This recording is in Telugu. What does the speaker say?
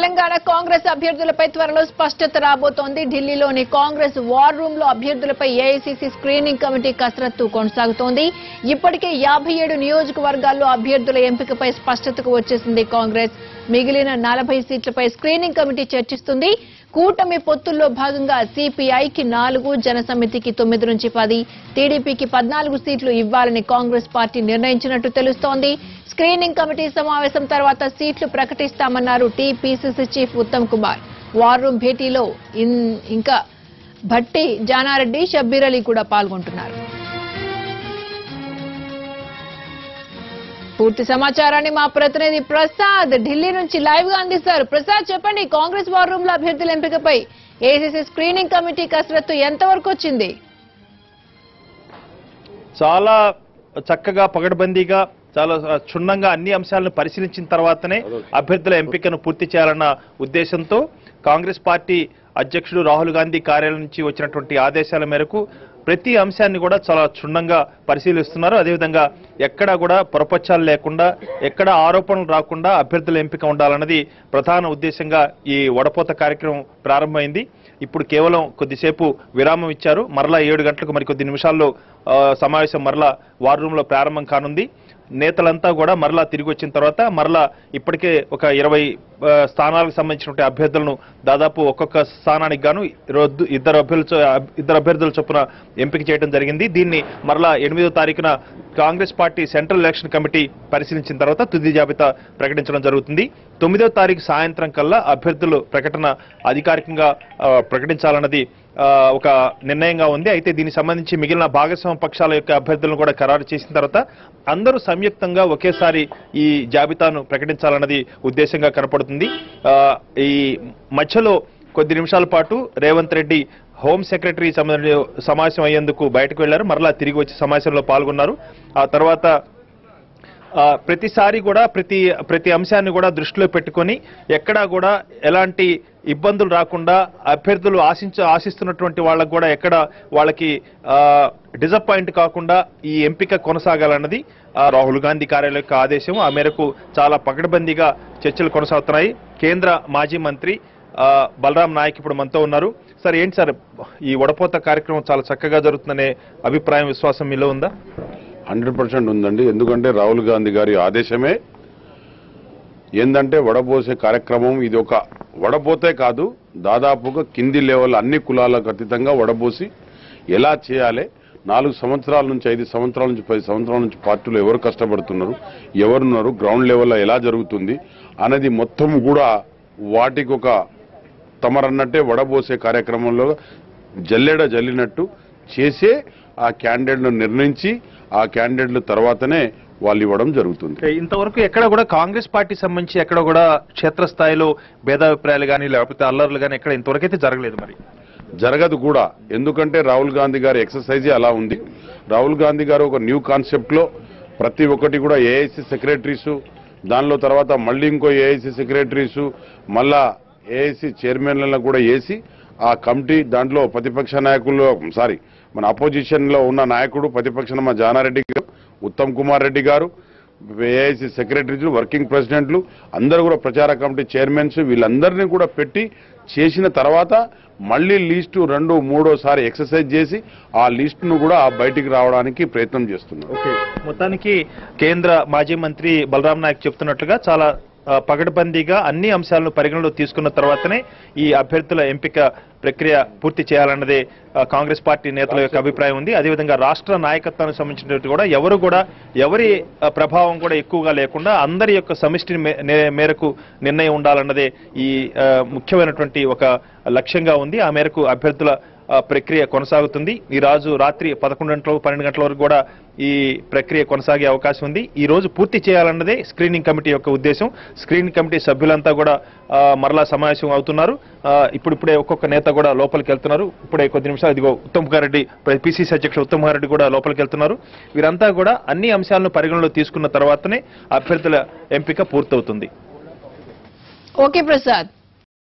తెలంగాణ కాంగ్రెస్ అభ్యర్థులపై త్వరలో స్పష్టత రాబోతోంది. ఢిల్లీలోని కాంగ్రెస్ వార్ రూమ్ లో అభ్యర్థులపై ఏఐసీసీ స్క్రీనింగ్ కమిటీ కసరత్తు కొనసాగుతోంది. ఇప్పటికే 57 నియోజకవర్గాల్లో అభ్యర్థుల ఎంపికపై స్పష్టతకు వచ్చేసింది కాంగ్రెస్. మిగిలిన 40 సీట్లపై స్క్రీనింగ్ కమిటీ చర్చిస్తుంది. కూటమి పొత్తుల్లో భాగంగా సిపిఐకి 4, జనసమితికి 9 నుంచి 10, టీడీపీకి 14 సీట్లు ఇవ్వాలని కాంగ్రెస్ పార్టీ నిర్ణయించినట్టు తెలుస్తోంది. స్క్రీనింగ్ కమిటీ సమావేశం తర్వాత సీట్లు ప్రకటిస్తామన్నారు TPCC chief Uttam Kumar. War room భేటీలో ఇంకా భట్టి, జానారెడ్డి, షబ్బీర్ అలీ కూడా పాల్గొంటున్నారు. పూర్తి సమాచారాన్ని మా ప్రతినిధి ప్రసాద్ ఢిల్లీ నుంచి లైవ్ గా అందిస్తారు. ప్రసాద్, చెప్పండి, కాంగ్రెస్ వార్ రూమ్ లో అభ్యర్థుల ఎంపికపై ఏఐసీసీ స్క్రీనింగ్ కమిటీ కసరత్తు ఎంతవరకు వచ్చింది? చాలా చక్కగా పగడ్బందీగా చాలా క్షుణ్ణంగా అన్ని అంశాలను పరిశీలించిన తర్వాతనే అభ్యర్థుల ఎంపికను పూర్తి చేయాలన్న ఉద్దేశంతో కాంగ్రెస్ పార్టీ అధ్యక్షుడు రాహుల్ గాంధీ కార్యాలయం నుంచి వచ్చినటువంటి ఆదేశాల మేరకు ప్రతి అంశాన్ని కూడా చాలా క్షుణ్ణంగా పరిశీలిస్తున్నారు. అదేవిధంగా ఎక్కడా కూడా పొరపచ్చాలు లేకుండా, ఎక్కడ ఆరోపణలు రాకుండా అభ్యర్థుల ఎంపిక ఉండాలన్నది ప్రధాన ఉద్దేశంగా ఈ వడపోత కార్యక్రమం ప్రారంభమైంది. ఇప్పుడు కేవలం కొద్దిసేపు విరామం ఇచ్చారు. మరలా 7 గంటలకు మరికొద్ది నిమిషాల్లో సమావేశం మరలా వార్ రూమ్ లో ప్రారంభం కానుంది. నేతలంతా కూడా మరలా తిరిగి వచ్చిన తర్వాత మరలా ఇప్పటికే ఒక 20 స్థానాలకు సంబంధించిన అభ్యర్థులను దాదాపు ఒక్కొక్క స్థానానికి గాను ఇద్దరు అభ్యర్థుల చొప్పున ఎంపిక చేయడం జరిగింది. దీన్ని మరలా 8వ తారీఖున Congress party central election committee పరిశీలించిన తర్వాత తుది జాబితా ప్రకటించడం జరుగుతుంది. 9వ తారీఖు సాయంత్రం కల్లా అభ్యర్థుల ప్రకటన అధికారికంగా ప్రకటించాలన్నది ఒక నిర్ణయంగా ఉంది. అయితే దీనికి సంబంధించి మిగిలిన భాగస్వామ్య పక్షాల యొక్క అభ్యర్థులను కూడా ఖరారు చేసిన తర్వాత అందరూ సంయుక్తంగా ఒకేసారి ఈ జాబితాను ప్రకటించాలన్నది ఉద్దేశంగా కనపడుతుంది. ఈ మధ్యలో కొద్ది నిమిషాల పాటు రేవంత్ రెడ్డి హోం సెక్రటరీ సమావేశం అయ్యేందుకు బయటకు వెళ్లారు. మరలా తిరిగి వచ్చి సమావేశంలో పాల్గొన్నారు. ఆ తర్వాత ప్రతిసారి కూడా ప్రతి అంశాన్ని కూడా దృష్టిలో పెట్టుకొని ఎక్కడా కూడా ఎలాంటి ఇబ్బందులు రాకుండా అభ్యర్థులు ఆశిస్తున్నటువంటి వాళ్ళకు కూడా ఎక్కడ వాళ్ళకి డిసప్పాయింట్ కాకుండా ఈ ఎంపిక కొనసాగాలన్నది రాహుల్ గాంధీ కార్యాలయం యొక్క ఆదేశం. ఆ మేరకు చాలా పకడ్బందీగా చర్చలు కొనసాగుతున్నాయి. కేంద్ర మాజీ మంత్రి బలరాం నాయక్ ఇప్పుడు మనతో ఉన్నారు. సార్, ఏంటి సార్, ఈ వడపోత కార్యక్రమం చాలా చక్కగా జరుగుతుందనే అభిప్రాయం, విశ్వాసం మీలో ఉందా? 100% ఉందండి. ఎందుకంటే రాహుల్ గాంధీ గారి ఆదేశమే ఏందంటే వడపోసే కార్యక్రమం. ఇది ఒక వడపోతే కాదు, దాదాపుగా కింది లెవెల్ అన్ని కులాలకు అతీతంగా వడపోసి ఎలా చేయాలి, 4 సంవత్సరాల నుంచి 5 సంవత్సరాల నుంచి 10 సంవత్సరాల నుంచి పార్టీలో ఎవరు కష్టపడుతున్నారు, ఎవరున్నారు, గ్రౌండ్ లెవెల్లో ఎలా జరుగుతుంది అనేది మొత్తం కూడా వాటికి ఒక తమరన్నట్టే వడపోసే కార్యక్రమంలో జల్లినట్టు చేసే ఆ క్యాండిడేట్ను నిర్ణయించి ఆ క్యాండిడేట్ల తర్వాతనే వాళ్ళు ఇవ్వడం జరుగుతుంది. ఇంతవరకు ఎక్కడ కూడా కాంగ్రెస్ పార్టీ సంబంధించి ఎక్కడ కూడా క్షేత్రస్థాయిలో భేదాభిప్రాయాలు కానీ లేకపోతే అల్లర్లు కానీ ఎక్కడ ఇంతవరకైతే జరగలేదు, మరి జరగదు కూడా. ఎందుకంటే రాహుల్ గాంధీ గారి ఎక్సర్సైజే అలా ఉంది. రాహుల్ గాంధీ గారు ఒక న్యూ కాన్సెప్ట్ లో ప్రతి ఒక్కటి కూడా ఏఐసీ సెక్రటరీసు, దానిలో తర్వాత మళ్ళీ ఇంకో ఏఐసీ సెక్రటరీసు, మళ్ళా ఏఐసీ చైర్మన్లను కూడా వేసి ఆ కమిటీ దాంట్లో ప్రతిపక్ష నాయకులు మన అపోజిషన్ లో ఉన్న నాయకుడు ప్రతిపక్ష మా జానారెడ్డి గారు, ఉత్తమ్ కుమార్ రెడ్డి గారు, ఏఐసీ సెక్రటరీలు, వర్కింగ్ ప్రెసిడెంట్లు అందరూ కూడా ప్రచార కమిటీ చైర్మన్స్ వీళ్ళందరినీ కూడా పెట్టి చేసిన తర్వాత మళ్లీ లిస్టు 2, 3సారి ఎక్సర్సైజ్ చేసి ఆ లిస్టును కూడా బయటికి రావడానికి ప్రయత్నం చేస్తున్నారు. మొత్తానికి కేంద్ర మాజీ మంత్రి బలరాం నాయక్ చెప్తున్నట్లుగా చాలా పగడ్బందీగా అన్ని అంశాలను పరిగణలో తీసుకున్న తర్వాతనే ఈ అభ్యర్థుల ఎంపిక ప్రక్రియ పూర్తి చేయాలన్నదే కాంగ్రెస్ పార్టీ నేతల యొక్క అభిప్రాయం ఉంది. అదేవిధంగా రాష్ట్ర నాయకత్వానికి సంబంధించినట్టు కూడా ఎవరి ప్రభావం కూడా ఎక్కువగా లేకుండా అందరి యొక్క సమిష్టి మేరకు నిర్ణయం ఉండాలన్నదే ఈ ముఖ్యమైనటువంటి ఒక లక్ష్యంగా ఉంది. ఆ మేరకు అభ్యర్థుల ప్రక్రియ కొనసాగుతుంది. ఈ రోజు రాత్రి 11 గంటలు 12 గంటల వరకు కూడా ఈ ప్రక్రియ కొనసాగే అవకాశం ఉంది. ఈ రోజు పూర్తి చేయాలన్నదే స్క్రీనింగ్ కమిటీ యొక్క ఉద్దేశం. స్క్రీనింగ్ కమిటీ సభ్యులంతా కూడా మరలా సమావేశం అవుతున్నారు. ఇప్పుడే ఒక్కొక్క నేత కూడా లోపలికి వెళ్తున్నారు. ఇప్పుడే కొద్ది నిమిషాలు ఇదిగో ఉత్తమ్ కుమార్ రెడ్డి, పిసిసి అధ్యక్షుడు ఉత్తమ్ కుమార్ రెడ్డి కూడా లోపలికి వెళ్తున్నారు. వీరంతా కూడా అన్ని అంశాలను పరిగణలో తీసుకున్న తర్వాతనే అభ్యర్థుల ఎంపిక పూర్తవుతుంది. ఓకే ప్రసాద్.